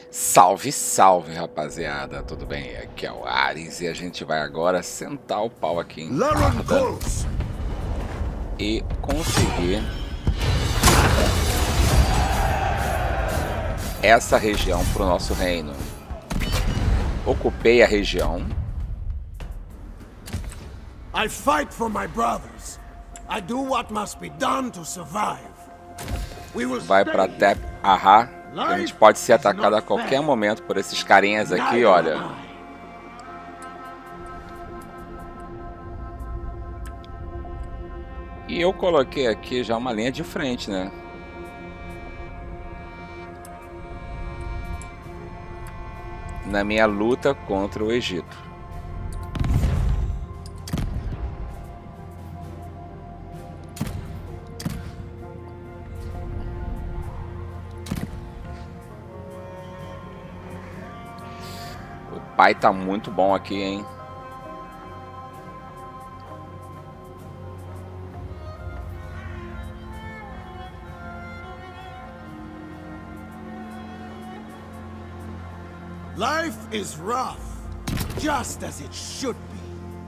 Salve, salve, rapaziada, tudo bem? Aqui é o Ares e a gente vai agora sentar o pau aqui em Arda e conseguir essa região para o nosso reino. Ocupei a região. I fight for my brothers. I do what must be done to survive. Vai para Tep Aha. A gente pode ser atacado a qualquer momento por esses carinhas aqui, olha. E eu coloquei aqui já uma linha de frente, né? Na minha luta contra o Egito. O pai tá muito bom aqui, hein? Life is rough, just as it should be.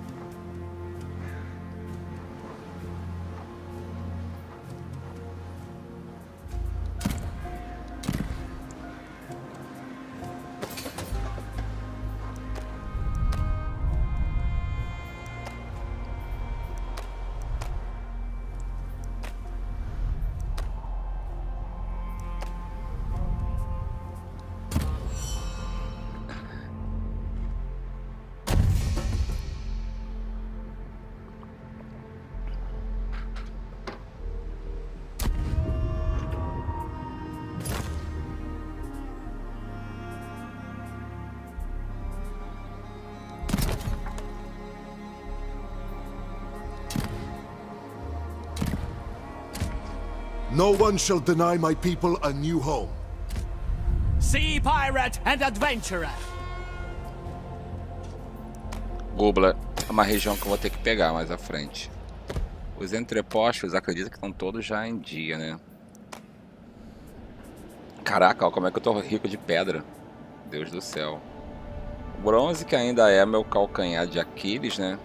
No one shall deny my people a new home. Sea pirate and adventurer. Gubla é uma região que eu vou ter que pegar mais à frente. Os entrepostos, acredito que estão todos já em dia, né? Caraca, ó, como é que eu tô rico de pedra. Deus do céu. Bronze, que ainda é meu calcanhar de Aquiles, né?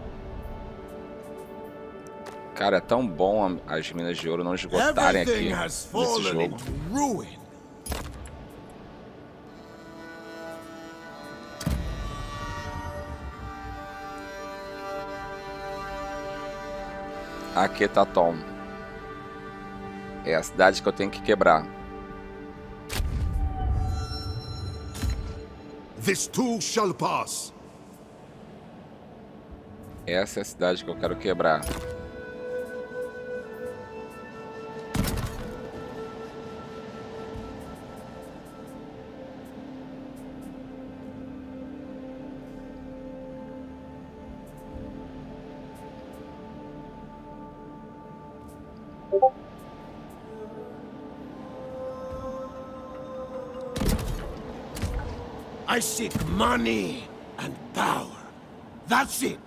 Cara, é tão bom as minas de ouro não esgotarem aqui nesse jogo. Aquetaton. É a cidade que eu tenho que quebrar. This too shall pass. Essa é a cidade que eu quero quebrar. I seek money and power. That's it.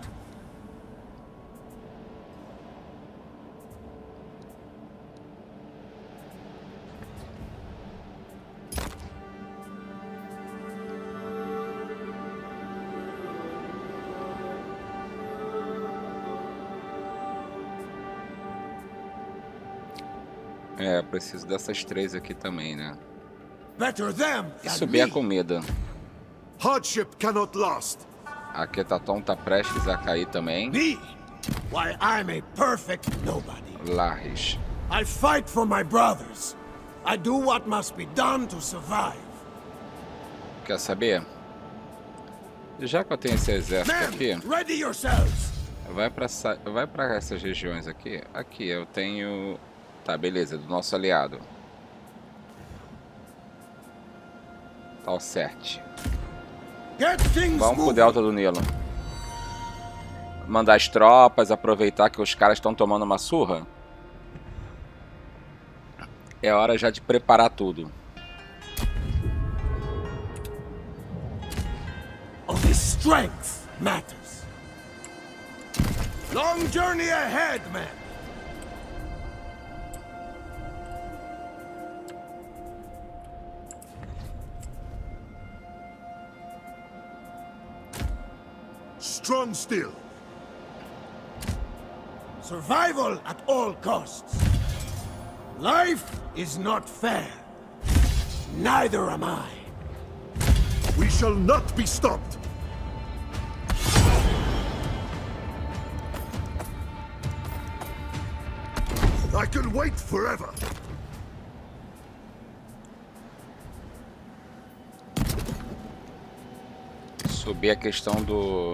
É, preciso dessas três aqui também, né? Better them E than subir a me. comida. Hardship cannot last. A Aquetaton tá prestes a cair também. Me? Why, I'm a perfect nobody. Lares. I fight for my brothers. I do what must be done to survive. Quer saber? Já que eu tenho esse exército aqui, Men, ready yourselves. vai pra essas regiões aqui. Aqui eu tenho... Tá, beleza, do nosso aliado. Tá o 7. Get things Vamos pro moving. Delta do Nilo. Mandar as tropas, aproveitar que os caras estão tomando uma surra. É hora já de preparar tudo. Only strength matters. Long journey ahead, man. Strong still. Survival at all costs. Life is not fair. Neither am I. We shall not be stopped. I can wait forever. Subir a questão do...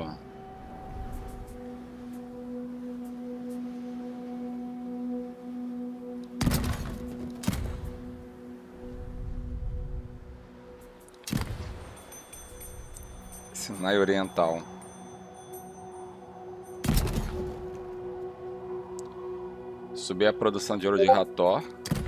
Sinai Oriental. Subir a produção de ouro de Hathor.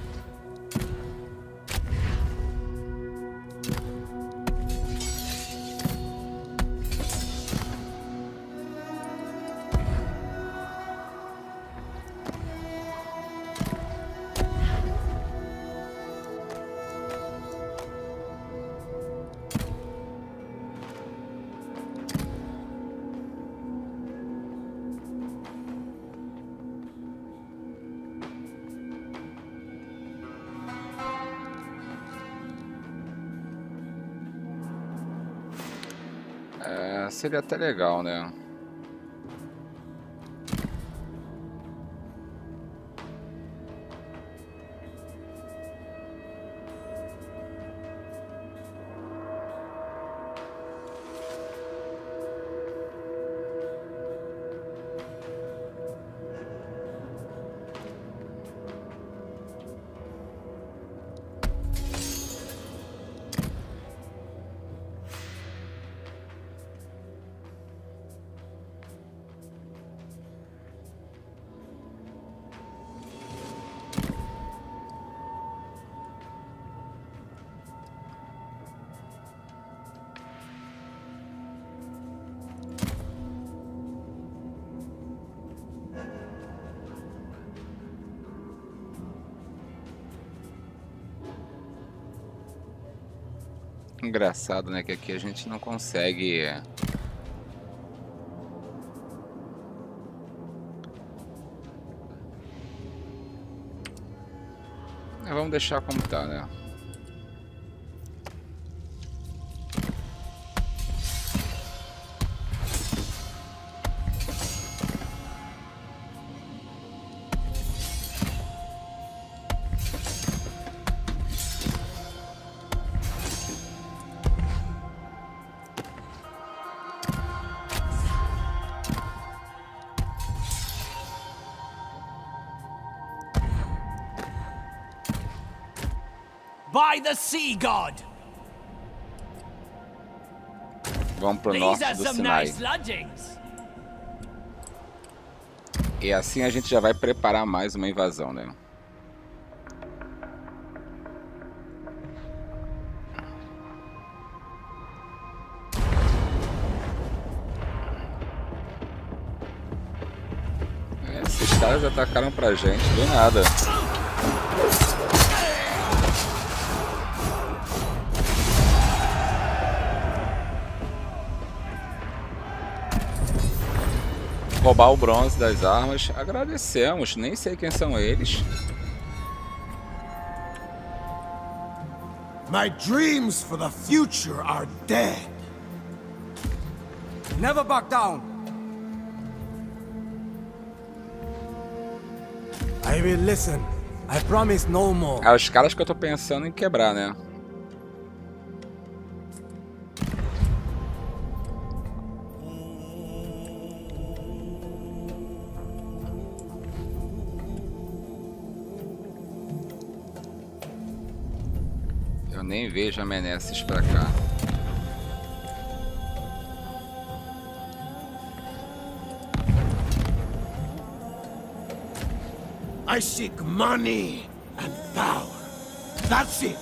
Seria até legal, né? Engraçado, né, que aqui a gente não consegue vamos deixar como tá, né? By the Sea God. Vamos pro norte do Sinai. E assim a gente já vai preparar mais uma invasão, né? Esses caras atacaram pra gente do nada. Roubar o bronze das armas. Agradecemos, nem sei quem são eles. My dreams for the future are dead. Never back down. I will listen. I promise no more. É os caras que eu tô pensando em quebrar, né? Eu nem vejo a Meneses pra cá. I seek money and power. That's it.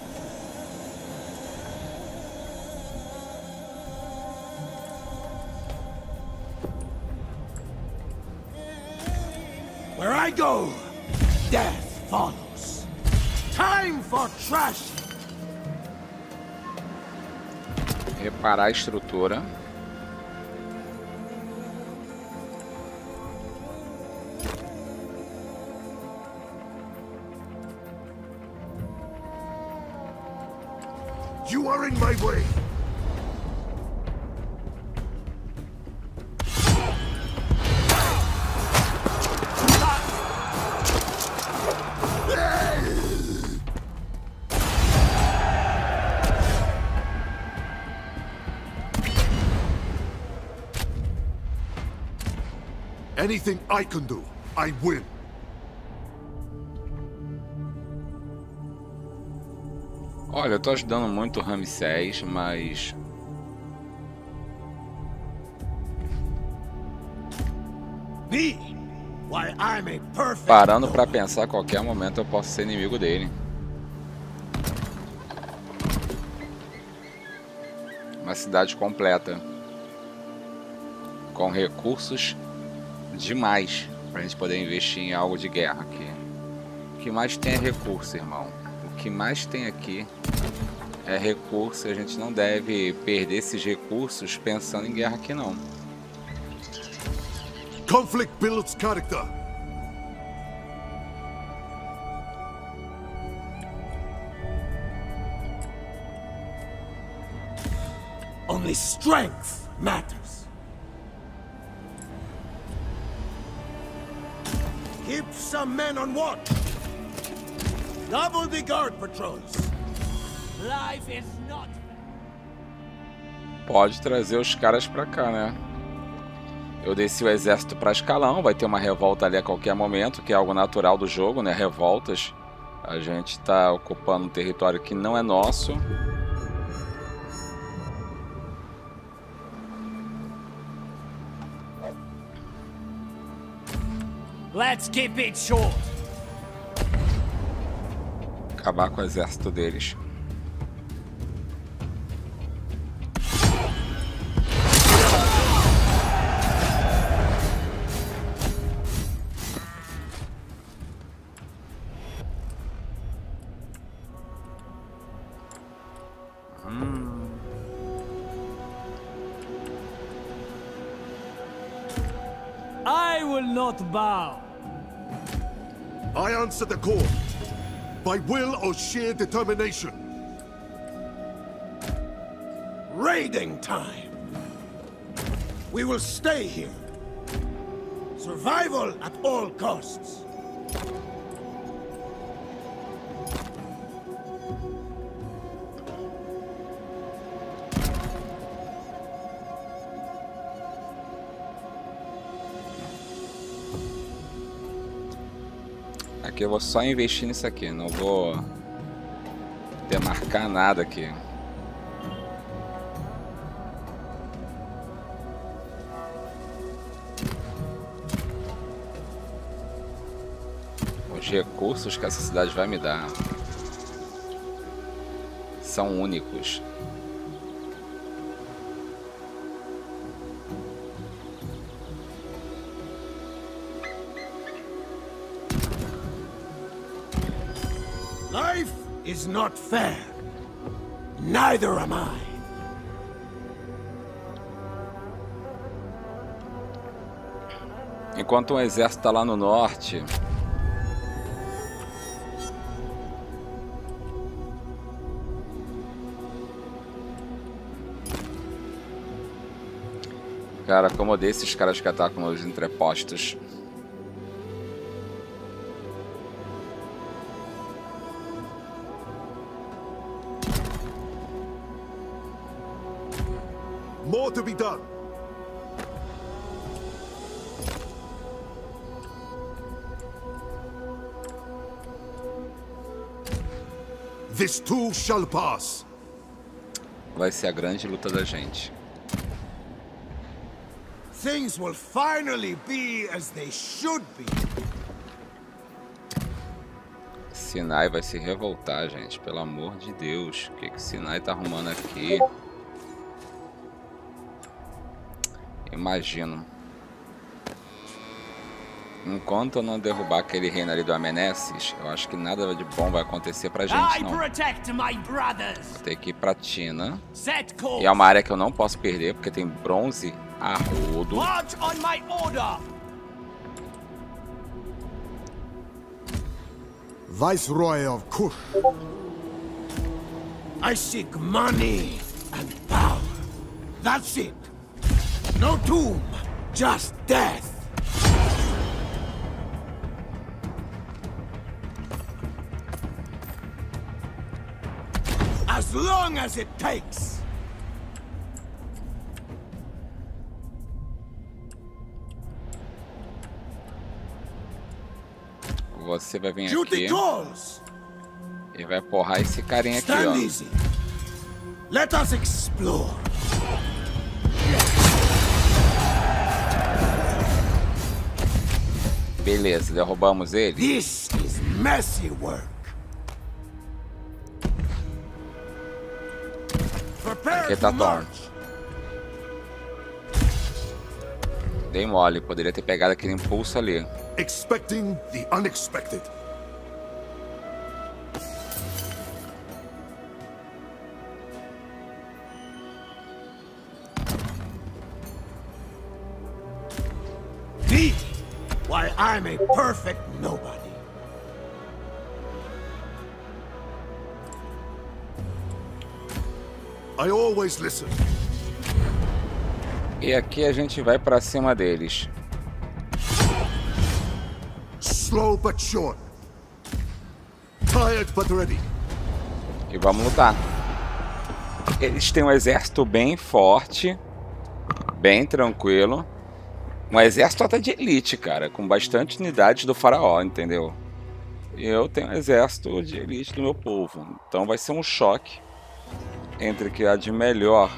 Where I go, death follows. Time for trash. Reparar a estrutura. You are in my way. Anything I can do, I will. Olha, eu tô ajudando muito o Ramsés, mas... Parando pra pensar, a qualquer momento eu posso ser inimigo dele. Uma cidade completa. Com recursos demais pra gente poder investir em algo de guerra aqui. O que mais tem é recurso, irmão. O que mais tem aqui é recurso. A gente não deve perder esses recursos pensando em guerra aqui, não. Conflict builds character. Only strength matters. Keep some men on watch. Double the guard patrols. Life is not... Pode trazer os caras pra cá, né? Eu desci o exército pra Escalão. Vai ter uma revolta ali a qualquer momento, que é algo natural do jogo, né? Revoltas. A gente tá ocupando um território que não é nosso. Let's keep it short. Acabar com o exército deles. I will not bow. I answer the call. By will or sheer determination. Raiding time. We will stay here. Survival at all costs. Aqui eu vou só investir nisso aqui, não vou demarcar nada aqui. Os recursos que essa cidade vai me dar são únicos. Life is not fair. Neither am I. Enquanto um exército está lá no norte, cara, acomodei esses caras que atacam os entrepostos. More to be done. This too shall pass. Vai ser a grande luta da gente. Things will finally be as they should be. Sinai vai se revoltar, gente. Pelo amor de Deus. O que que Sinai tá arrumando aqui? Imagino. Enquanto eu não derrubar aquele reino ali do Amenesses, eu acho que nada de bom vai acontecer pra gente, não. Vou ter que ir pra Tina. E é uma área que eu não posso perder, porque tem bronze a rodo. Viceroy of Kush. I seek money and power. That's it. No tomb, just death. As long as it takes. Você vai vir Duty aqui calls. e vai porrar esse carinha aqui, Stand ó. easy. Let us explore. Beleza, derrubamos ele. This is messy work. Prepare Aqui tá to Thorn. march. Dei mole, poderia ter pegado aquele impulso ali. Expecting the unexpected. Beat, while I'm a perfect nobody. I always listen. E aqui a gente vai pra cima deles. Slow but sure. Tired but ready. E vamos lutar. Eles têm um exército bem forte, bem tranquilo. Um exército até de elite, cara, com bastante unidades do faraó, entendeu? E eu tenho um exército de elite do meu povo. Então vai ser um choque entre o que há de melhor.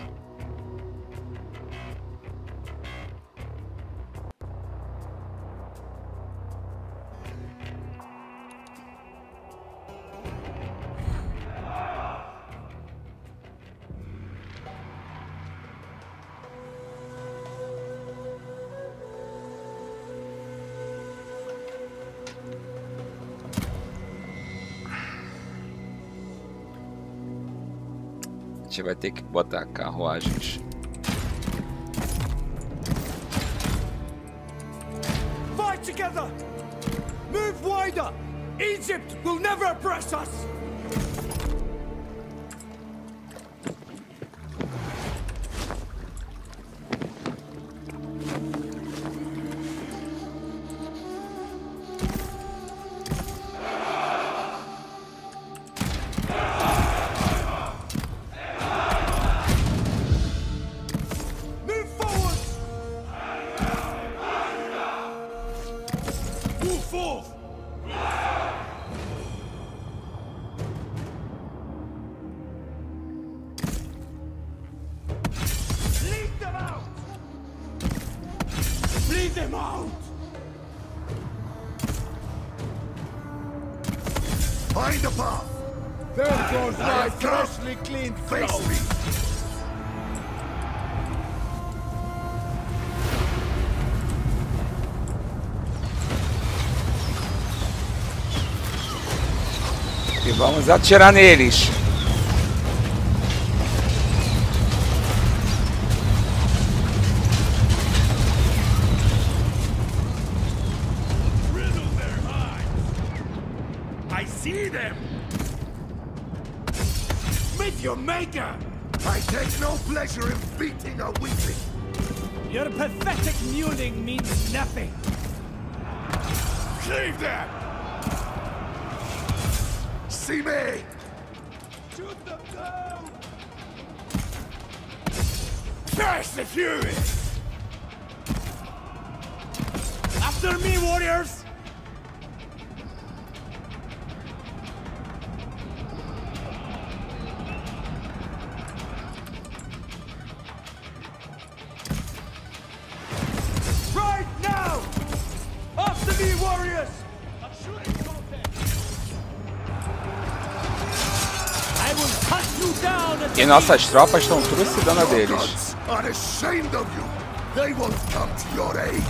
A gente vai ter que botar carruagens. Fight together! Move wider! Egypt will never oppress us! Find a path. There goes my freshly cleaned Face clothes. me. E vamos atirar neles. I see them. Meet your maker. I take no pleasure in beating a weakling. Your pathetic mewling means nothing. Leave that. See me. Shoot them down. Curse the fury. After me, warriors! Right now! After me, warriors! I will cut you down at E nossas tropas estão trucidando a deles. Gods are ashamed of you. They won't come to your aid.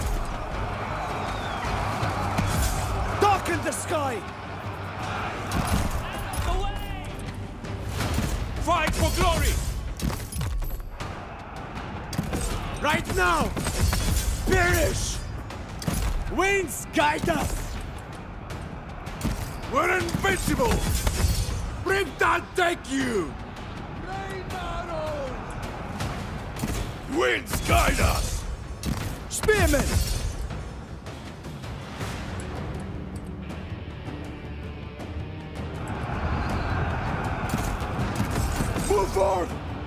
darken the sky! Fight for glory! Right now! Perish! Winds guide us! We're invincible. Bring that take you. Winds guide us! Spearmen! Move forward!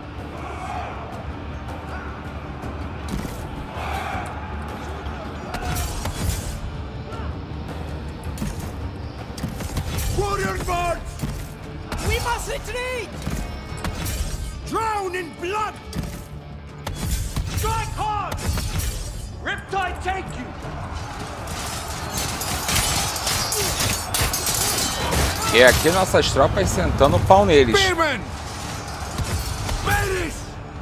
Warriors march! We must retreat! Drown in blood! Strike hard! Riptide take you! E aqui nossas tropas sentando o pau neles. Spearmen! Medics!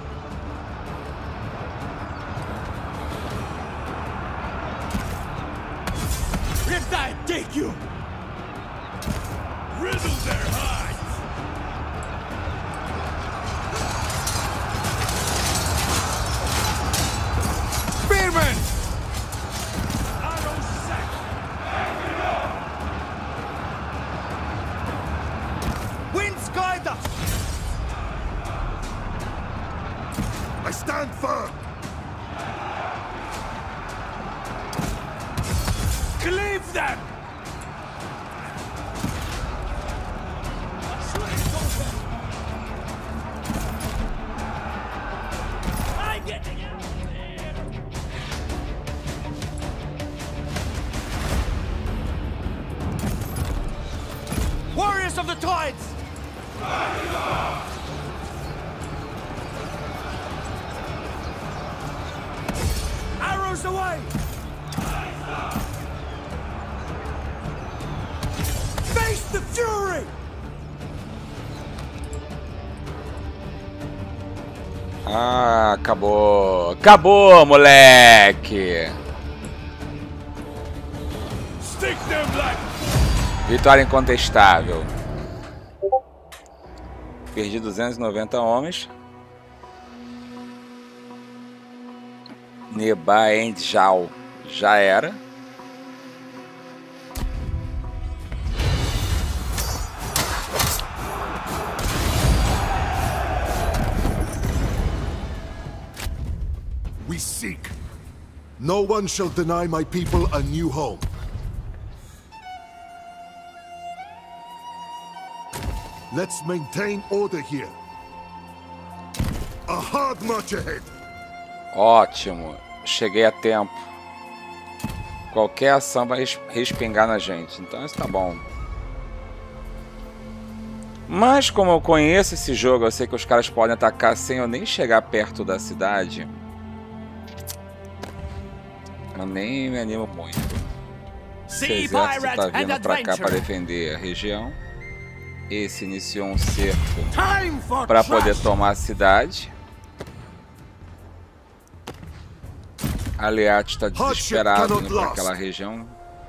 Riptide take you! Riddle their hides! Spearmen! Arrow sack! Winds guide us! I stand firm. Cleave them! I'm getting out of there! Warriors of the Tides! Arrows away! Face the fury! Ah, acabou. Acabou, moleque. Stick them like... Vitória incontestável. Perdi 290 homens. Neba Endjal já era. We seek. No one shall deny my people a new home. Let's maintain order here. A hard march ahead. Ótimo. Cheguei a tempo. Qualquer ação vai respingar na gente. Então isso tá bom. Mas como eu conheço esse jogo, eu sei que os caras podem atacar sem eu nem chegar perto da cidade. Eu nem me animo muito. Esse exército tá vindo pra cá para defender a região. Esse iniciou um cerco para poder tomar a cidade. Aleat está desesperado indo para aquela região.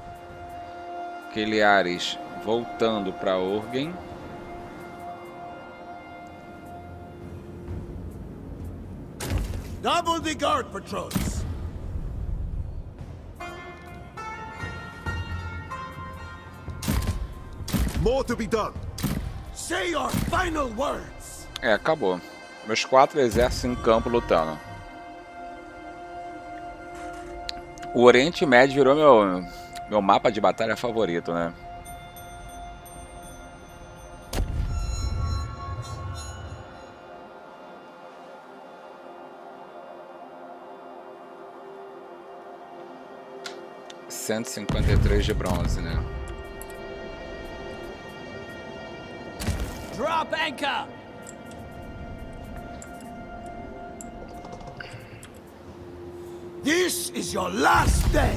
Keliaris voltando para Orgen. Double the guard patrols! More to be done. Say your final words! É, acabou. Meus 4 exércitos em campo lutando. O Oriente Médio virou meu mapa de batalha favorito, né? $153 de bronze, né? Drop anchor! This is your last day!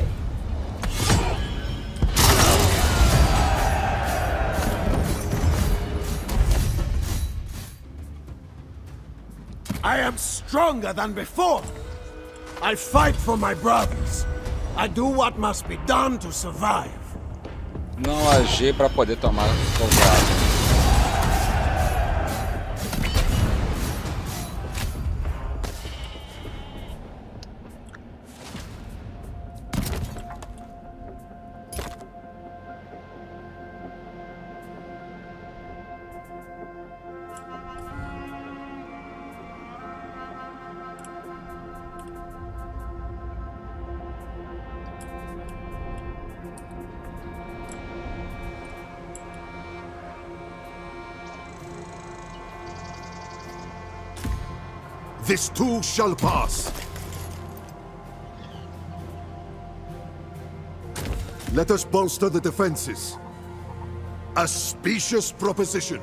I am stronger than before! I fight for my brothers. I do what must be done to survive. Não agir para poder tomar o povoado. This too shall pass. Let us bolster the defenses. A specious proposition.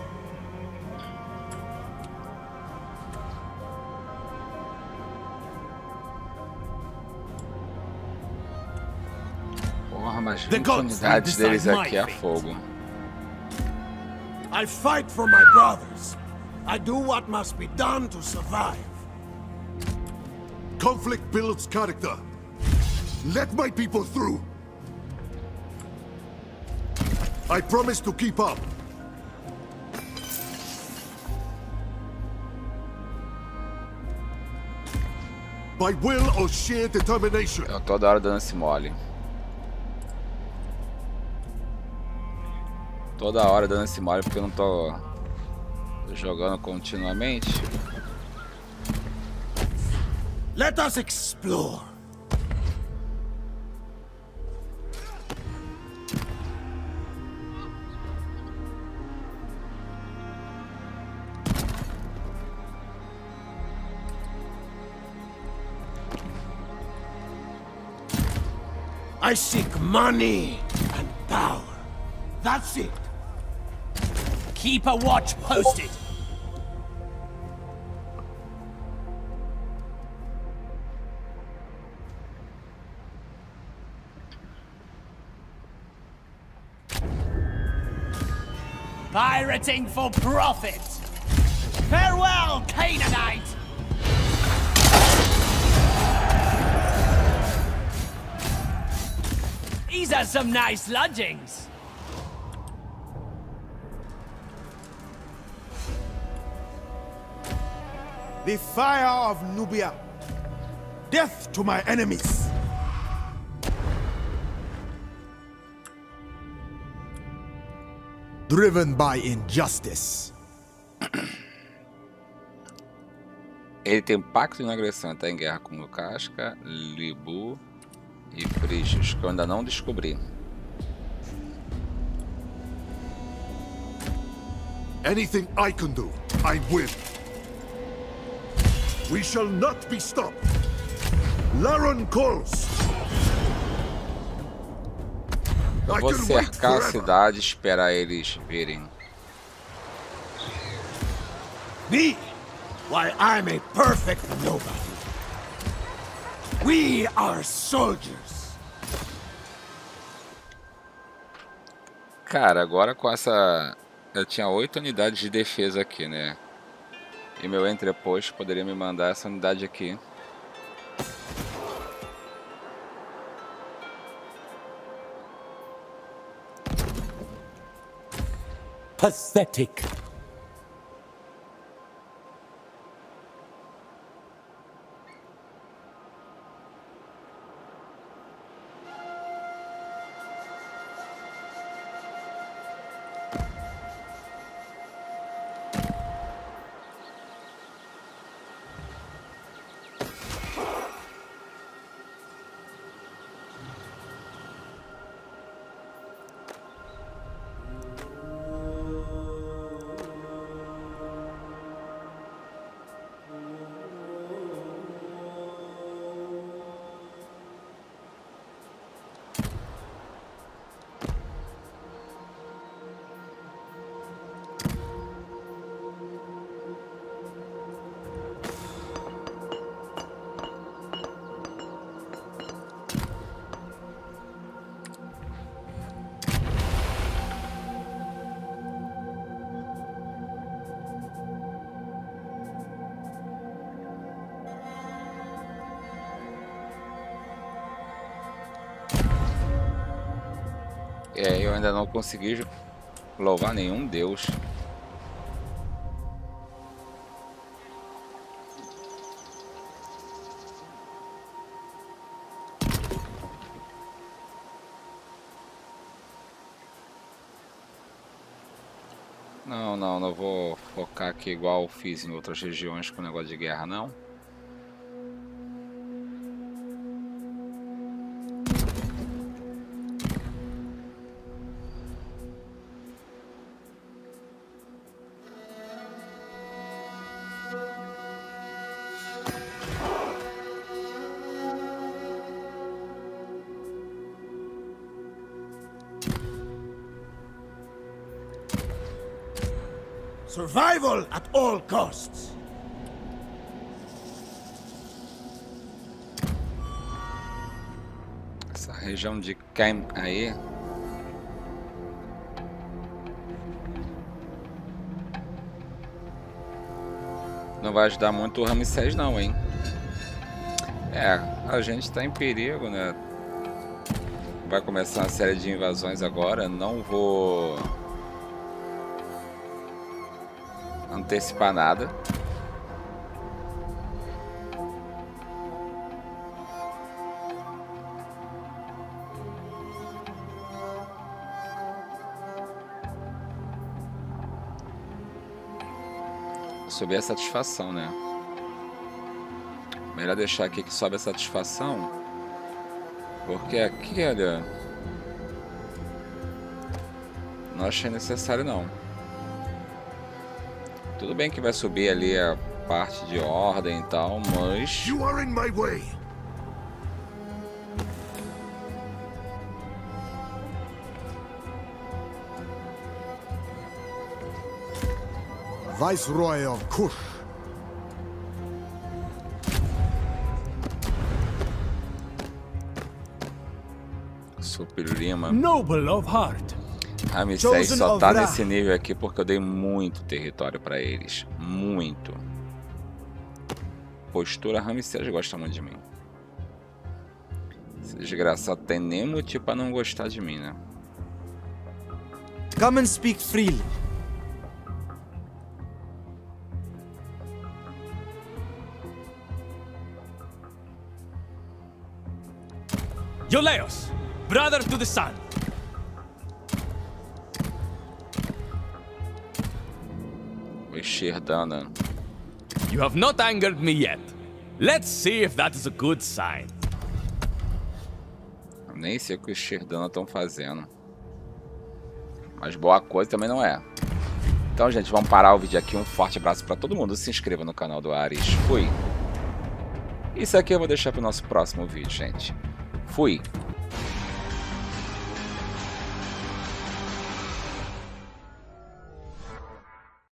Porra, mas 20 unidades deles aqui a fogo. I fight for my brothers. I do what must be done to survive. Conflict builds character. Let my people through. I promise to keep up. By will or sheer determination. Eu toda hora dando esse mole. Toda hora dando esse mole porque eu não tô jogando continuamente. Let us explore. I seek money and power. That's it. Keep a watch posted. Pirating for profit. Farewell, Canaanite. These are some nice lodgings. The fire of Nubia. Death to my enemies. Driven by injustice. Ele tem pacto de não agressão, está em guerra com Lukashka, Libu e Frígios, que eu ainda não descobri. Anything I can do, I will. We shall not be stopped. Laron calls. Eu vou cercar a cidade e esperar eles virem. Me? Why, I'm a perfect nobody. We are soldiers. Cara, agora com essa... Eu tinha 8 unidades de defesa aqui, né? E meu entreposto poderia me mandar essa unidade aqui. Pathetic. É, eu ainda não consegui louvar nenhum deus. Não vou focar aqui igual fiz em outras regiões com negócio de guerra, não. Survival at all costs. Essa região de Kem aí. Não vai ajudar muito o Ramsés não, hein? É, a gente tá em perigo, né? Vai começar uma série de invasões agora. Não vou antecipar nada. Subir a satisfação, né? Melhor deixar aqui que sobe a satisfação. Porque aqui, olha, não achei necessário não. Tudo bem que vai subir ali a parte de ordem e tal, mas... You are in my way. Viceroy of Kush. Super Lima. Noble of heart. Ramsés só tá nesse nível aqui porque eu dei muito território pra eles. Muito. Postura, Ramsés gosta muito de mim. Esse desgraçado tem nem motivo pra não gostar de mim, né? Come and speak freely. Euleos, brother to the sun. O Sherdana. You have not angered me yet. Let's see if that is a good sign. Eu nem sei o que os Sherdana estão fazendo. Mas boa coisa também não é. Então, gente, vamos parar o vídeo aqui. Um forte abraço para todo mundo. Se inscreva no canal do Ares. Fui. Isso aqui eu vou deixar para o nosso próximo vídeo, gente. Fui.